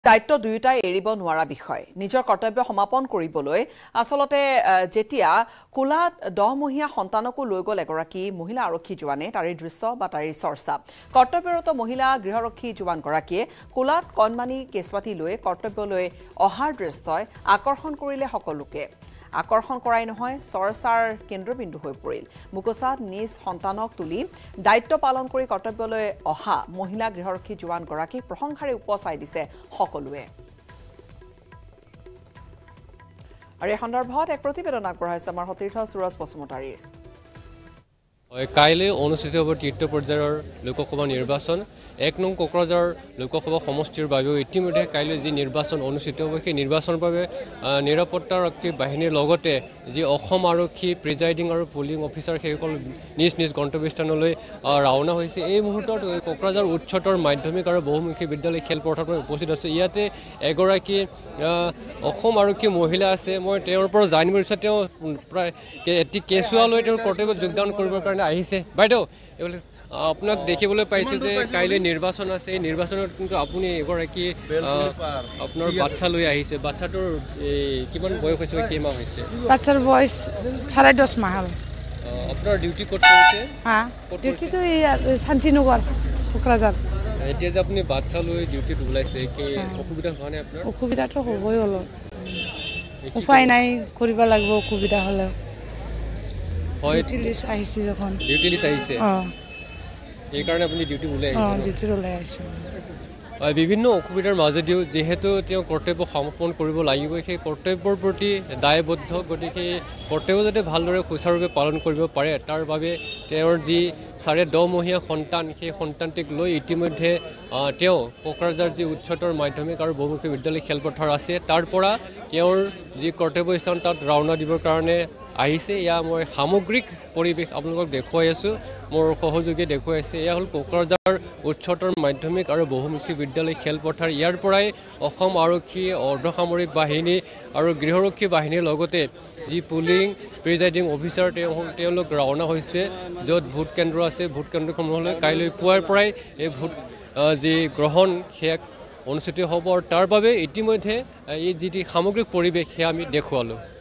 দায়িত্ব দুয়োটাই এৰিব নোৱাৰা বিষয় নিজৰ কৰ্তব্য সমাপন কৰিবলৈ আসলতে যেতিয়া কোলাত 10 মহীয়া সন্তানকো লৈ গল এগৰাকী মহিলা আৰক্ষী জোৱানে তাৰে দৃশ্য বা তাৰে চৰ্চা কৰ্তব্যৰত মহিলা গৃহৰক্ষী জোৱান গৰাকীয়ে কোলাত কণমানি কেছৱাতি লৈ কৰ্তব্যলৈ অহাৰ দৃশ্যই আকৰ্ষণ কৰিলে সকলোকে আকৰ্ষণ কৰাই নহয় চৰ্চাৰ কেন্দ্ৰবিন্দু হৈ পৰিল মুকচাত নিজ সন্তানক তুলি দায়িত্ব পালন কৰি কৰ্তব্যলৈ অহা মহিলা গৃহৰক্ষী জোৱান গৰাকীক প্ৰশংসাৰে উপচাই দিছে সকলোৱে আৰু এই সন্দৰ্ভত এক প্ৰতিবেদন আগবঢ়াইছে আমাৰ সতীৰ্থ সুৰজ বসুমতাৰীৰ কাইলৈ অনুষ্ঠিত হ'ব তৃতীয় পৰ্যায়ৰ লোকসভা নিৰ্বাচন 1 নং কোকৰাঝাৰ লোকসভা সমষ্টিৰ বাবেও ইতিমধ্যে কাইলৈ যি নিৰ্বাচন অনুষ্ঠিত হ'ব সেই নিৰ্বাচনৰ বাবে নিৰাপত্তাৰক্ষী বাহিনীৰ লগতে যি অসম আৰক্ষী প্ৰিজাইডিং আৰু পুলিং অফিচাৰ সেইসকল নিজ নিজ গন্তব্যস্থানলৈ ৰাওনা হৈছে এই মুহূৰ্তত কোকৰাঝাৰ উচ্চতৰ মাধ্যমিক আৰু বহুমুখী বিদ্যালয় খেলপথাৰত উপস্থিত আছে ইয়াতে এগৰাকী অসম আৰক্ষী মহিলা আছে মই তেওঁৰ পৰা জানিব বিচাৰিছোঁ তেওঁ প্ৰায় এটি কেঁচুৱালৈ তেওঁৰ কৰ্তব্যত যোগদান কৰিবৰ কাৰণে আহিছে বাইদেউ আপোনাক দেখিবলৈ পাইছে যে কাইলৈ নিৰ্বাচন আছে এই নিৰ্বাচনত কিন্তু আপুনি এগৰাকী আপোনাৰ বাচ্চা লৈ আহিছে বাচ্চাটোৰ কিমান বয়স হৈছে কেইমাহ হৈছে বাচ্চাৰ বয়স 10.5 মাহ আপোনাৰ ডিউটি ক'ত কৰিছে ডিউটিটো শান্তিনগৰ কোকৰাঝাৰ এতিয়া যে আপুনি বাচ্চা লৈ ডিউটিত ওলাইছে কি অসুবিধা হোৱা নাই আপোনাৰ অসুবিধাটো হ'বই হ'ল উপায় নাই কৰিব লাগিব অসুবিধা হ'লে ডিউটি লিষ্ট আহিছে যখন ডিউটি লিষ্ট আহিছে এই কাৰণে আপুনি ডিউটি ওলাই আহিছে ডিউটি ওলাই আহিছে বিভিন্ন অসুবিধাৰ মাজেদিও যেহেতু তেওঁ কৰ্তব্য সমাপন কৰিব লাগিব সেই কৰ্তব্যৰ প্ৰতি দায়বদ্ধ গতিকে কৰ্তব্য যাতে ভালদৰে সুচাৰুৰূপে পালন কৰিব পাৰে তাৰ বাবে তেওঁৰ যি 10.5 মহীয়া সন্তান সেই সন্তানটিক লৈ ইতিমধ্যে তেওঁ কোকৰাঝাৰ যি উচ্চতৰ মাধ্যমিক আৰু বহুমুখী বিদ্যালয় খেলপথাৰ আছে তাৰ পৰা তেওঁৰ যি কৰ্তব্যস্থান তাত ৰাওনা দিবৰ কাৰণে আহিছে ইয়া মই সামগ্ৰিক পৰিৱেশ আপোনালোকক দেখুৱাই আছোঁ মোৰ সহযোগী দেখুৱাই আছে এয়া হ'ল কোকৰাঝাৰ উচ্চতৰ মাধ্যমিক আৰু বহুমুখী বিদ্যালয় খেলপথাৰ ইয়াৰ পৰাই অসম আৰক্ষী অৰ্ধসামৰিক বাহিনী আৰু গৃহৰক্ষী বাহিনীৰ লগতে যি পুলিং প্ৰিজাইডিং অফিচাৰ তেওঁলোক ৰাওনা হৈছে য'ত ভোট কেন্দ্ৰ আছে ভোট কেন্দ্ৰসমূহলৈ কাইলৈ পুৱাৰ পৰাই এই ভোট যি গ্ৰহণ সেয়া অনুষ্ঠিত হ'ব আৰু তাৰ বাবে ইতিমধ্যে এই যি সামগ্ৰিক পৰিৱেশ সেয়া আমি দেখুৱালোঁ